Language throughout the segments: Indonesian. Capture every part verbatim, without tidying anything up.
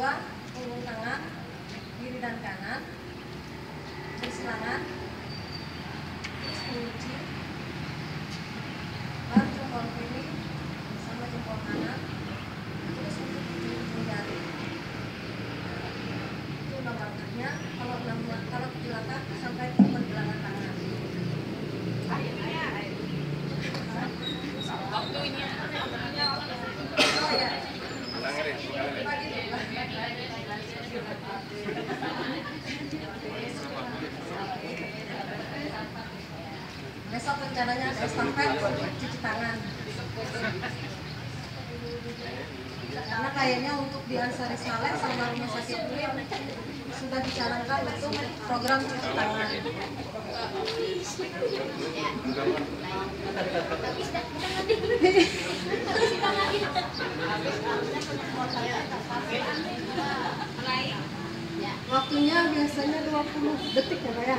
kedua, punggung tangan kiri dan kanan, bersilangan, terus mengunci, baru jempol kiri sama jempol kanan, terus untuk ujung jari. Nah, itu langkahnya. Kalau kalau pergelangan sampai ke pergelangan tangan. Waktunya. Oh ya. Besok rencananya ada estafet cuci tangan. Karena kayaknya untuk di Ansari Saleh sama rumah sakit ini sudah dicanangkan untuk program cuci tangan. Waktunya biasanya dua puluh detik ya Pak ya?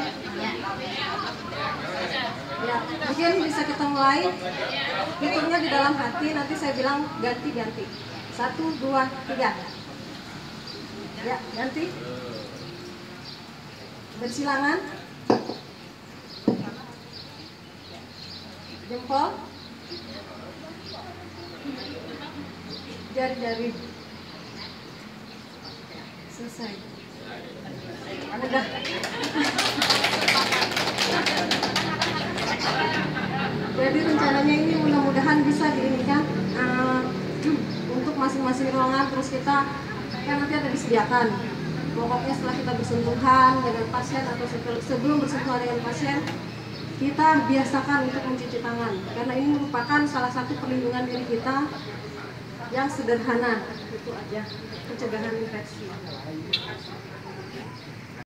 Ya, mungkin bisa kita mulai. Hitungnya di dalam hati, nanti saya bilang ganti-ganti. Satu, dua, tiga. Ya, ganti. Bersilangan. Jempol. Jari-jari. Selesai. Mudah. Jadi rencananya ini mudah-mudahan bisa diinikan uh, untuk masing-masing ruangan, terus kita kan nanti ada disediakan. Pokoknya setelah kita bersentuhan dengan pasien atau sebelum bersentuhan dengan pasien, kita biasakan untuk mencuci tangan, karena ini merupakan salah satu perlindungan diri kita yang sederhana. Itu aja, pencegahan infeksi.